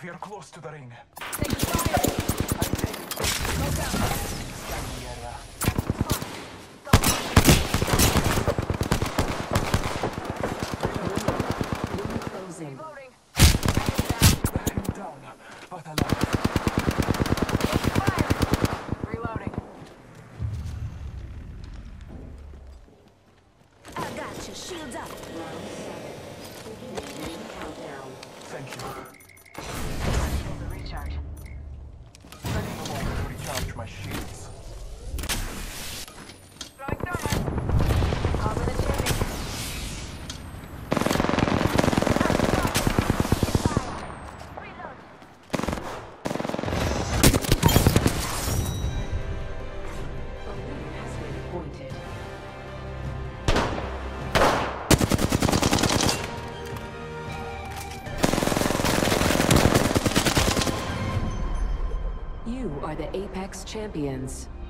We are close to the ring. Take fire! Go down! Scan the area. Closing. Reloading. Him down, but alive. Fire! Reloading. I got you. Shields up. Thank you. The recharge. Taking a moment to recharge my shields. Throwing thermite. Cover the chimney. Reload. A lead has been appointed. You are the Apex Champions.